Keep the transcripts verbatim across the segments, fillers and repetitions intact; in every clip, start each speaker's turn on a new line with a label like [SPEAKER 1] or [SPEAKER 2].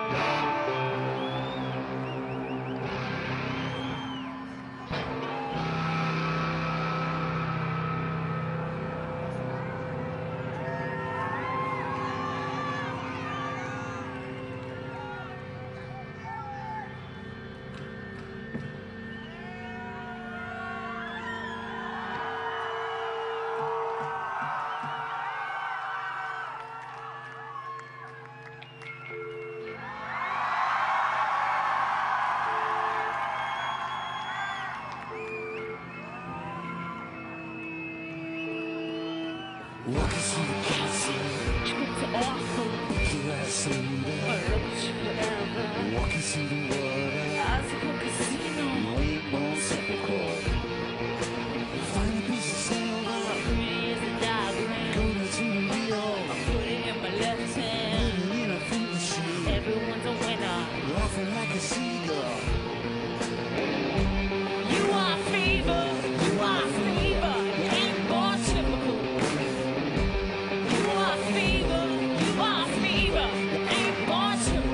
[SPEAKER 1] Walking through the castle,
[SPEAKER 2] it's awesome.
[SPEAKER 1] glass leader.
[SPEAKER 2] I love you forever.
[SPEAKER 1] Walking through the water,
[SPEAKER 2] Icicle casino.
[SPEAKER 1] white bone sepulchre. Find a piece of silver,
[SPEAKER 2] Pretty as a diagram.
[SPEAKER 1] go to the Rio,
[SPEAKER 2] Put it in my left hand.
[SPEAKER 1] put it in a fruit machine,
[SPEAKER 2] Everyone's a winner.
[SPEAKER 1] laughing like a seagull.
[SPEAKER 2] You are fever. You are fever. You ain't born typical. You are fever. You are fever. You ain't born typical.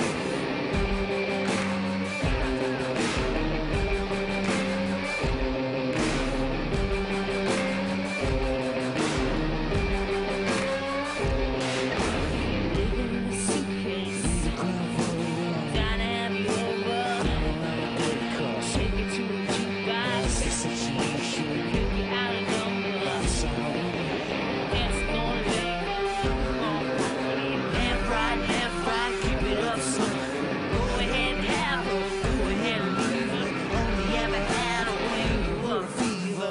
[SPEAKER 2] Living in a suitcase.
[SPEAKER 1] The ground for the run,
[SPEAKER 2] Down to have you over.
[SPEAKER 1] get caught.
[SPEAKER 2] Take it to a jukebox.
[SPEAKER 1] The situation,
[SPEAKER 2] Pick you out a number.
[SPEAKER 1] sound,
[SPEAKER 2] Dance on later. Left, right, left, right. Keep it up, son. Go ahead and have her. Go ahead and leave her. Only ever had her when you were a fever.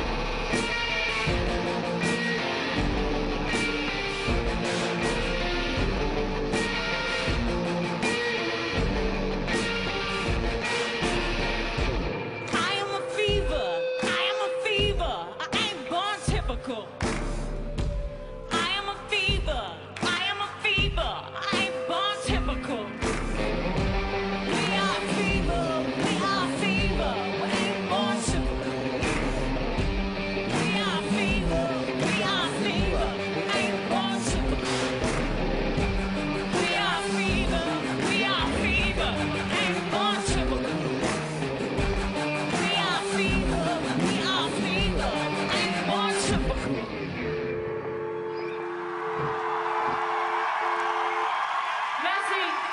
[SPEAKER 2] I am a fever. I am a fever. I ain't born typical. I am a fever. I am a fever. I ain't born typical. We are fever. We are fever. We ain't born typical. We are fever. We are fever. We ain't born typical. We are fever. We are fever. We ain't born typical. We are fever, we are fever, ain't born typical. Merci.